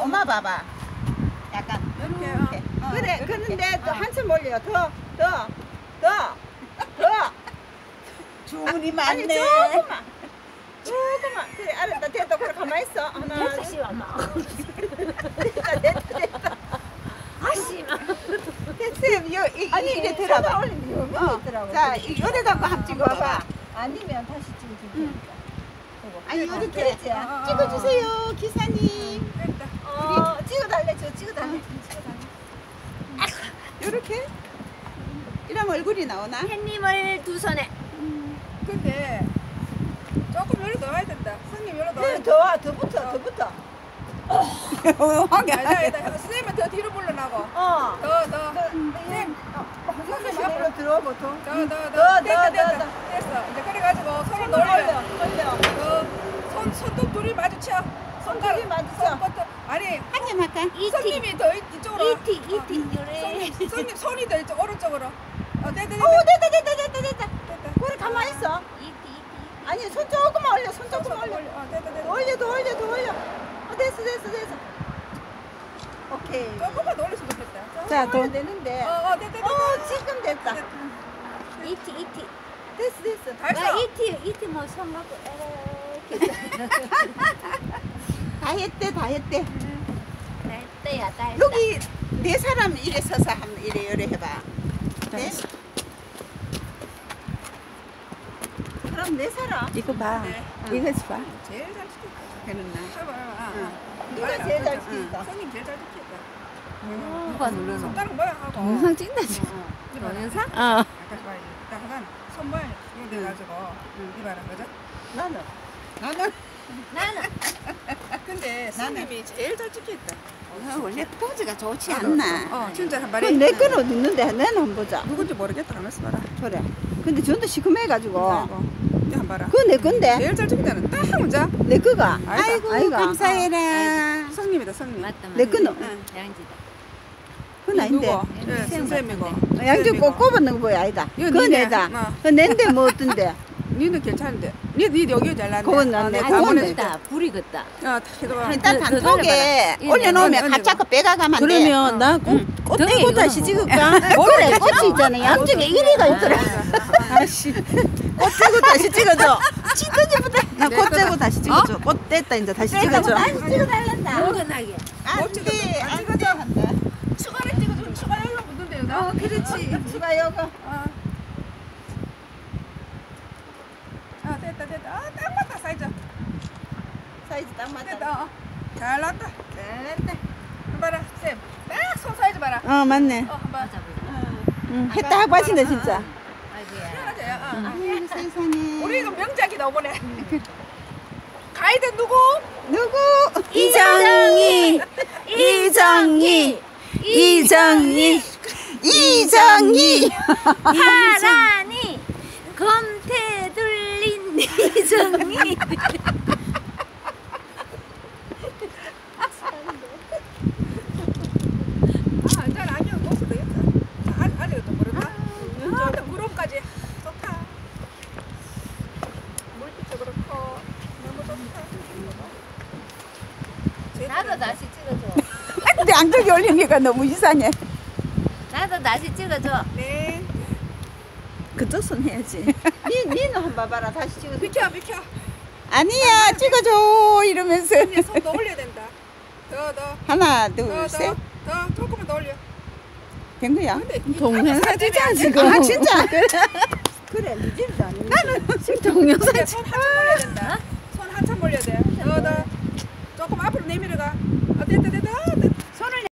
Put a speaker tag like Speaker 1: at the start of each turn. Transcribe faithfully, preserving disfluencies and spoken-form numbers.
Speaker 1: 엄마 봐봐. 약간
Speaker 2: 이렇게.
Speaker 1: 이렇게.
Speaker 2: 어.
Speaker 1: 그래,
Speaker 2: 이렇게.
Speaker 1: 그런데 또
Speaker 2: 어.
Speaker 1: 한참 올려. 더, 더, 더, 더.
Speaker 3: 주문이
Speaker 1: 아니,
Speaker 3: 많네.
Speaker 1: 조금만. 조금만. 그래, 알았다. 됐다. 그래, 가만히 있어. 하나,
Speaker 4: 됐어 씨 엄마.
Speaker 1: 됐다, 됐다, 됐다.
Speaker 4: 아씨.
Speaker 1: 됐어요. 요, 이,
Speaker 3: 아니
Speaker 1: 이래
Speaker 3: 손을
Speaker 1: 들어봐.
Speaker 3: 올리는데 여기
Speaker 1: 어.
Speaker 3: 있더라고.
Speaker 1: 자, 이 요래 갖고 한번 찍어봐.
Speaker 3: 아니면 다시 찍어줄 테니까.
Speaker 1: 아니, 이렇게
Speaker 3: 됐지?
Speaker 2: 어, 어, 어.
Speaker 1: 찍어주세요, 기사님.
Speaker 2: 됐다.
Speaker 3: 어, 찍어달래, 저 찍어달래. 찍어달래.
Speaker 1: 이렇게. 이러면 얼굴이 나오나?
Speaker 4: 햇님을 두 손에.
Speaker 2: 근데 조금 열로 더 와야 된다. 선생님 열로 더 와야
Speaker 3: 더,
Speaker 2: 된다.
Speaker 3: 더 와, 더 붙어, 더 붙어.
Speaker 1: 황이
Speaker 2: 아니다, 아니다. 선생님은 더 뒤로 물러나고.
Speaker 3: 어.
Speaker 2: 더, 더. 선생님,
Speaker 3: 선생님 앞으로 들어와 보통.
Speaker 2: 더, 더,
Speaker 3: 더,
Speaker 2: 더.
Speaker 3: 더,
Speaker 2: 됐다,
Speaker 3: 더,
Speaker 2: 됐다.
Speaker 3: 더.
Speaker 2: 됐어. 이제 그래가지고 손을
Speaker 3: 올려,
Speaker 2: 올려.
Speaker 3: 올려.
Speaker 2: 더. 손, 손톱 둘이 마주쳐. 손가락.
Speaker 3: 둘이 마주쳐.
Speaker 2: 손톱. 아니,
Speaker 1: 한점 할까?
Speaker 4: 이티.
Speaker 2: 선생님이 더 이- 이쪽으로.
Speaker 4: 이티 이티 요래.
Speaker 2: 손님, 손님 손이 더 이쪽 오른쪽으로. 어, 됐다, 됐다.
Speaker 3: 오, 됐다, 됐다, 됐다, 됐다.
Speaker 2: 됐다.
Speaker 3: 그래, 가만히 있어.
Speaker 4: 이티 이티.
Speaker 3: 아니, 손 조금만 올려, 손
Speaker 2: 손
Speaker 3: 조금만 올려.
Speaker 2: 어, 됐다, 됐다.
Speaker 3: 더 올려, 더 올려, 더 올려. 어, 됐어, 됐어, 됐어. 오케이.
Speaker 2: 조금만 더 올렸으면 좋겠다.
Speaker 1: 자, 돈.
Speaker 3: 되는데.
Speaker 2: 어, 어, 됐다, 됐다.
Speaker 3: 어, 지금 됐다.
Speaker 4: 이티 이티.
Speaker 3: 됐어, 됐어.
Speaker 2: 다 했어.
Speaker 4: 와 이티 이티 뭐 손 갖고 이렇게.
Speaker 1: 다 했대, 다 했대.
Speaker 4: 딸때야 딸.
Speaker 1: 여기 네 사람 이래 서서 한번 이래 이래 해봐. 네?
Speaker 3: 그럼 내 사람.
Speaker 1: 이거 봐.
Speaker 2: 네.
Speaker 1: 이거 봐.
Speaker 2: 제일 잘 시켰다.
Speaker 1: 그랬나?
Speaker 2: 해봐, 해봐.
Speaker 1: 응.
Speaker 3: 누가 제일 잘 시킨다.
Speaker 2: 선생님 제일 잘 시켰다.
Speaker 4: 누가 누르는?
Speaker 2: 손가락 모양하고.
Speaker 1: 동영상 찍나 지금?
Speaker 4: 동영상?
Speaker 1: 어.
Speaker 2: 아까 봐야지. 딱 하단 손 모양 이거 돼가지고 이봐라, 그죠?
Speaker 3: 나는.
Speaker 1: 나는
Speaker 4: 나는
Speaker 2: 근데 선생님이 제일 잘 찍혔다.
Speaker 1: 어, 원래 포즈가 좋지 않나?
Speaker 2: 어, 진짜 한
Speaker 3: 그
Speaker 2: 마리.
Speaker 3: 내 거는 어디 있는데 내는 한번 보자.
Speaker 2: 누군지 모르겠다. 가만있어 봐라.
Speaker 3: 그래. 근데 전도 시커매가지고.
Speaker 2: 아이고, 이제 한 봐라.
Speaker 3: 그거 내 건데.
Speaker 2: 제일 잘 찍혔다는 딱 혼자.
Speaker 3: 내 거가.
Speaker 1: 아이고
Speaker 3: 아이가.
Speaker 1: 감사해라.
Speaker 2: 성님이다, 성님.
Speaker 4: 맞다 맞다.
Speaker 3: 내 거는.
Speaker 4: 양지다.
Speaker 3: 그건 아닌데.
Speaker 2: 누구? 예, 선생님이고.
Speaker 3: 양쪽 꼭 꼽았는 거 뭐야, 아니다.
Speaker 2: 이거
Speaker 3: 그건
Speaker 2: 니네.
Speaker 3: 내다.
Speaker 2: 어.
Speaker 3: 그 낸데 뭐 어떤데.
Speaker 2: 니는 괜찮은데. 니, 니 여기 잘났네.
Speaker 3: 그건 낫네.
Speaker 2: 다
Speaker 3: 그건
Speaker 2: 보내줄게.
Speaker 4: 걷다 불이 걷다.
Speaker 2: 어, 다 해봐.
Speaker 1: 일단
Speaker 4: 더
Speaker 1: 단톡에
Speaker 4: 돌려봐라.
Speaker 1: 올려놓으면
Speaker 2: 예,
Speaker 1: 가짜 거 빼가가면 안 돼.
Speaker 3: 그러면 나 꽃, 꽃
Speaker 4: 등에
Speaker 3: 떼고
Speaker 4: 이거
Speaker 3: 다시
Speaker 4: 넣어.
Speaker 3: 찍을까? 그래, 꽃이 있잖아. 양쪽에 이리가 있더라.
Speaker 2: 아씨.
Speaker 3: 꽃 떼고 다시 찍어줘. 찍어줘보다. 나
Speaker 2: 네,
Speaker 3: 꽃
Speaker 2: 그래.
Speaker 3: 떼고 다시 찍어줘. 꽃 뗐다, 이제 다시 찍어줘.
Speaker 4: 찍어달란다. 모근하게.
Speaker 1: 안 돼, 안 돼. 한다.
Speaker 2: 추가를 찍어주면 추가 연락 붙는데요. 나?
Speaker 3: 어, 그렇지. 추가 요거.
Speaker 2: 아. 아, 됐다, 됐다. 아, 딱 맞다, 사이즈.
Speaker 3: 사이즈 딱 맞다.
Speaker 2: 됐다. 어. 잘 났다.
Speaker 3: 됐다.
Speaker 2: 봐라, 쌤. 딱 손 사이즈 봐라.
Speaker 3: 어, 맞네.
Speaker 2: 어, 한번.
Speaker 4: 보자 보자.
Speaker 3: 응, 했다 하고 하신다, 진짜.
Speaker 4: 아이고야.
Speaker 2: 편하세요. 어.
Speaker 1: 아유, 세상에.
Speaker 2: 우리 이거 명작이다, 이번에. 가이드 누구?
Speaker 1: 누구?
Speaker 3: 이정희, 이정희, 이정희, 이정희.
Speaker 4: 하란이 검태 둘린 이정이.
Speaker 2: 아, 잘 아니야. 먹어도 되겠다. 아, 아직도 모른다. 아, 나 구름까지. 좋다. 물빛도 그렇고. 너무 좋다.
Speaker 4: 나도 다시 찍어줘.
Speaker 1: 근데 안쪽에 올리니까 너무 이상해.
Speaker 4: 나도 다시 찍어줘.
Speaker 2: 네.
Speaker 3: 그쪽 손 해야지. 니, 니는 한번 봐봐라. 다시 찍어줘.
Speaker 2: 비켜, 비켜.
Speaker 1: 아니야, 찍어줘 이러면서.
Speaker 2: 이제 손도 올려야 된다. 더, 더.
Speaker 1: 하나,
Speaker 2: 더,
Speaker 1: 둘,
Speaker 2: 더.
Speaker 1: 셋.
Speaker 2: 더, 조금만 더 올려.
Speaker 1: 된 거야?
Speaker 2: 근데 이
Speaker 3: 동영상 찍자, 지금.
Speaker 1: 아, 진짜?
Speaker 3: 그래, 니 집도 아니고.
Speaker 2: 근데
Speaker 3: 동영상
Speaker 2: 손 한참 올려야 된다. 손 한참 올려야 돼. 더, 더. 조금 앞으로 내밀어가. 아, 됐다, 됐다.